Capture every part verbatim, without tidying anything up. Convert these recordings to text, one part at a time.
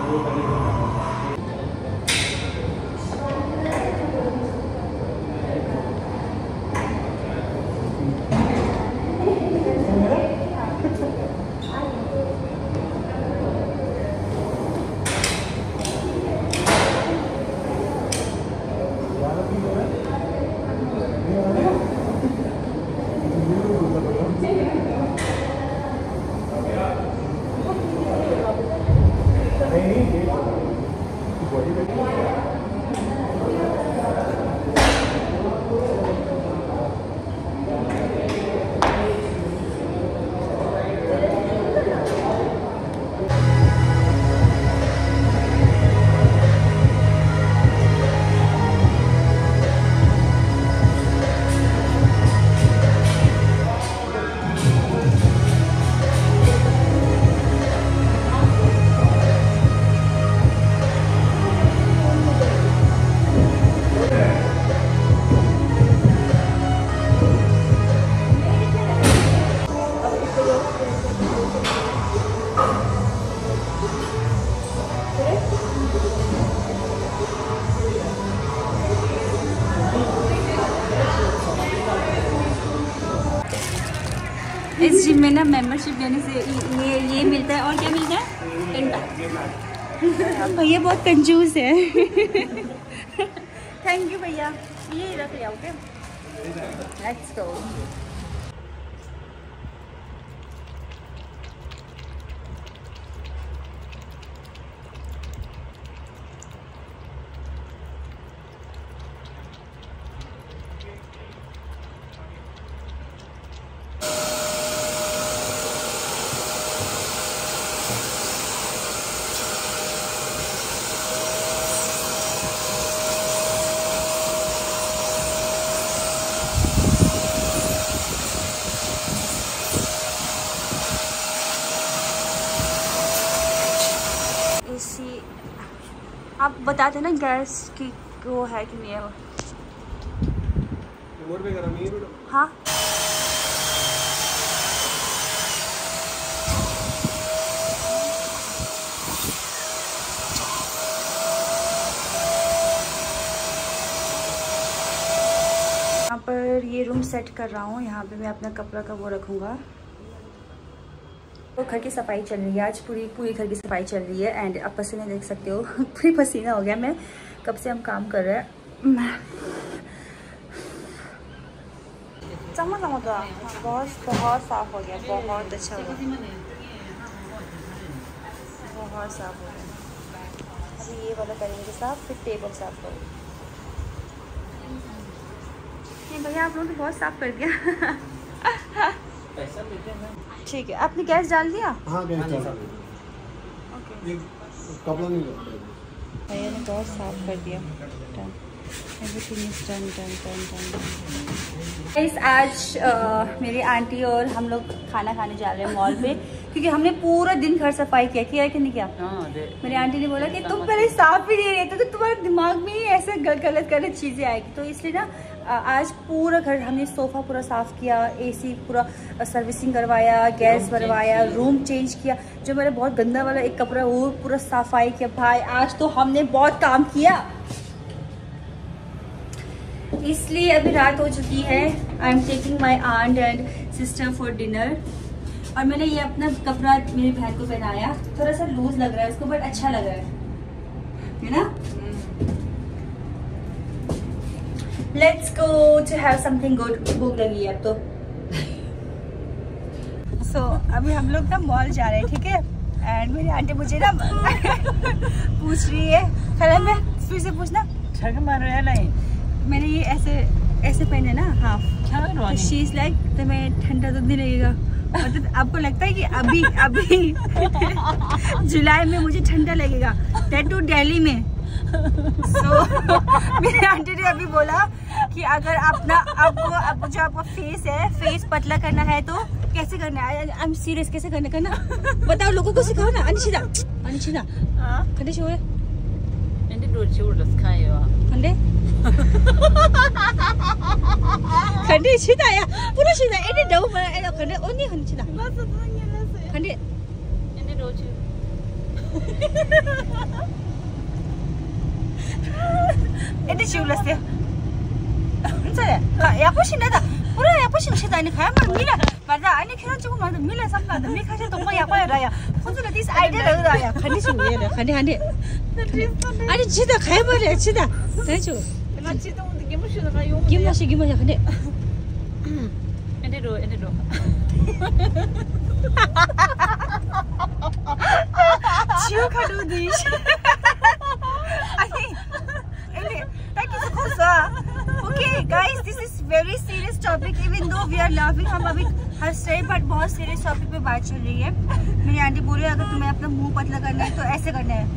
इस जिम में ना मेंबरशिप लेने से ये ये मिलता है और क्या मिलता है। भैया बहुत कंजूस है। थैंक यू भैया, ये रख लिया। Okay let's go. आप बताते ना गैस की वो है कि नहीं है वो। हाँ यहाँ पर ये रूम सेट कर रहा हूँ। यहाँ पे मैं अपना कपड़ा का वो रखूँगा। तो घर की सफाई चल रही है आज, पूरी पूरी घर की सफाई चल रही है। एंड आप पसीने देख सकते हो, पूरी पसीना हो गया। मैं कब से हम काम कर रहे हैं। चमक चमक बहुत बहुत साफ हो गया, बहुत अच्छा हुआ, बहुत साफ हो गया। अभी ये वाला करेंगे साफ, फिर टेबल साफ करेंगे। नहीं भैया आप लोगों ने बहुत साफ कर दिया। ठीक है, आपने गैस डाल दिया? हाँ गैस डाल दिया। ओके कपड़ा नहीं लगता। भैया ने बहुत साफ कर दिया। Everything is done done done done. आज आ, मेरी आंटी और हम लोग खाना खाने जा रहे हैं मॉल पे, क्योंकि हमने पूरा दिन घर सफाई किया किया है कि नहीं किया। मेरी आंटी ने बोला कि तुम पहले साफ ही नहीं रहते तो तुम्हारे दिमाग में ही ऐसे गलत गलत चीज़ें आएगी। तो इसलिए ना आज पूरा घर हमने सोफ़ा पूरा साफ़ किया, एसी पूरा सर्विसिंग करवाया, गैस भरवाया, रूम चेंज किया। जो मेरा बहुत गंदा वाला एक कपड़ा वो पूरा सफाई किया। भाई आज तो हमने बहुत काम किया। इसलिए अभी रात हो चुकी है। I am taking my aunt and sister for dinner. और मैंने ये अपना कपड़ा मेरी बहन को पहनाया। थोड़ा सा लूज लग रहा है उसको, बट अच्छा लग रहा है, है ना। Let's go to have something good. भूख लगी है अब तो। सो so, अभी हम लोग ना मॉल जा रहे हैं, ठीक है। एंड मेरी आंटी मुझे ना पूछ रही है, खड़ा मैं फिर से पूछना नहीं। मैंने ये ऐसे ऐसे पहने ना हाफ, तो शी इज लाइक तुम्हें ठंडा तो नहीं लगेगा। मतलब आपको लगता है कि अभी अभी जुलाई में मुझे ठंडा लगेगा, दैट टू दिल्ली में। सो मेरी आंटी ने अभी बोला कि अगर अपना आपको आप जो आपका फेस है, फेस पतला करना है तो कैसे करना है। आई एम सीरियस, कैसे करना करना बताओ, लोगों को सिखाओ ना। अनिशिता अनिशिता खंडे छोड़े खंडे खंडे खंडे छिदा या पूरा छिदा एने दो मरा एने खंडे ओनी खंडे छिदा खंडे एने दो छु Ini ciulas dia. Saya, ya apa sih nada? Pura ya apa sih sih tadi kayak mana mila? Pada ini kira cukup mana mila sama ada. Mila kasih tunggu ya apa ya raya. Kau tuh this idea ada ya. Kandi sih ya, kandi kandi. Ada cita kayak mana cita? Tanya cu. Dengan cita untuk gimana sih kayu? Gimana sih gimana sih kandi? Ini do, ini do. Ciu kado dis. Ani, ini, tak kisah kosa. Okay, guys, this is very serious topic. Even though we are laughing, हम अभी हंस रहे हैं, but बहुत serious topic पे बात चल रही है. मेरी आंटी बोल रही है अगर तुम्हें अपना मुंह पतला करना है तो ऐसे करना है.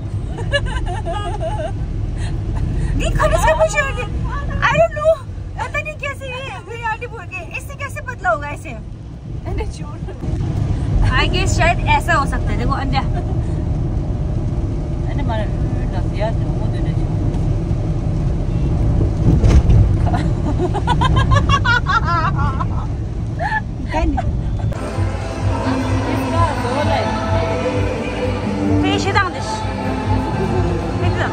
नहीं खरीद से पूछ रही है. I don't know. पता नहीं कैसे ये मेरी आंटी बोल के इससे कैसे पतला होगा ऐसे? Ini cium. I guess शायद ऐसा हो सकता है. देखो अंडा. Ini mana? Nasihat, kamu tu ni. Kan? Ini boleh. Fish down this. Betul.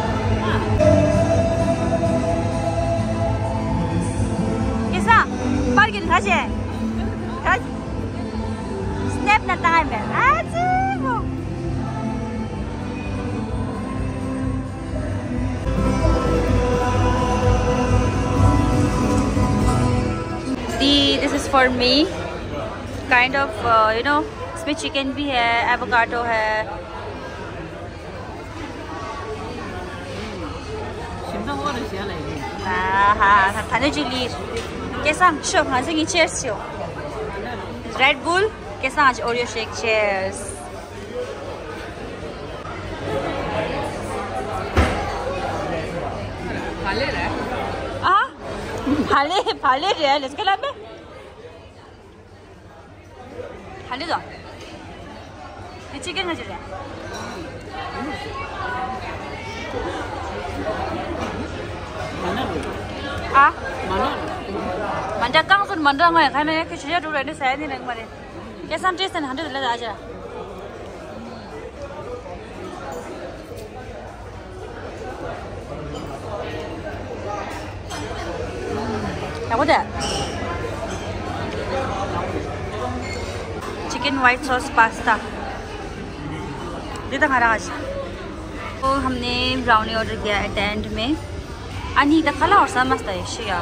Kisah, pergi ni saja. Kan? Snap na time ben. Aduh. This is for me. Kind of, uh, you know, इसमें chicken भी है, avocado है. 심나 오래 시야래. हाँ, खाने chilli. कैसा? शो, हाँ जी, cheers शो. Red Bull, कैसा आज Oreo shake? Cheers. 발레 래? 아, 발레, 발레래. Let's get up. 발레다. 이 chicken 가지래. 아? 만자 깡순 만자 거야. 가면 그 주제 두고 있는 사야 되는 거래. 계산 제선 한대 들려 아자. 야 보자. Chicken white sauce pasta ये तो खाना आज तो हमने ब्राउनी ऑर्डर किया है टेंट में अनि त खाला और समस्त है शिया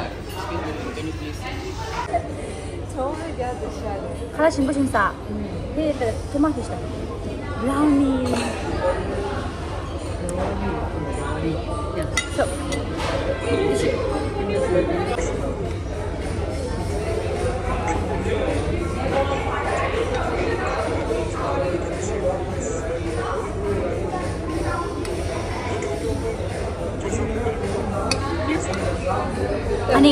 खाला 신부 신사 네 토마토 있다 브라우니 so 아니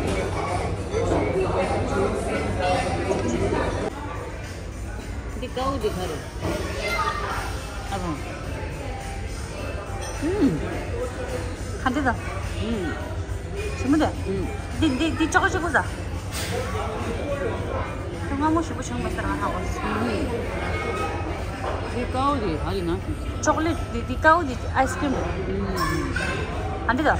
दिखाओ दिखा रहे अब 음 간대다 음 什么的 음 니니 저거 저거자 정말 싶어 정말 사랑하고 दिखाओ दी हाली ना 초콜릿 니니까오 니 아이스크림 안 되다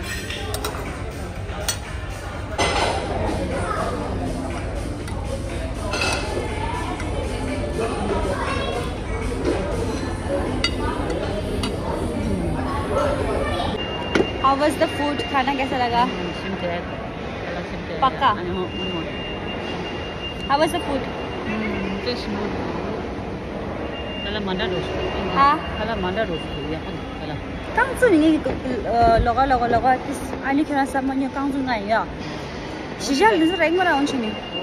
How was the food? खाना कैसा लगा? सिंपल सिंपल पक्का? How was the food? Taste good कला मंडा रोस्ट हाँ कला मंडा रोस्ट या कला 깡순 이게 लगा लगा लगा किस आनी खेला सब मन 깡순 नहीं या 시절 늦어 랭 말아 온치니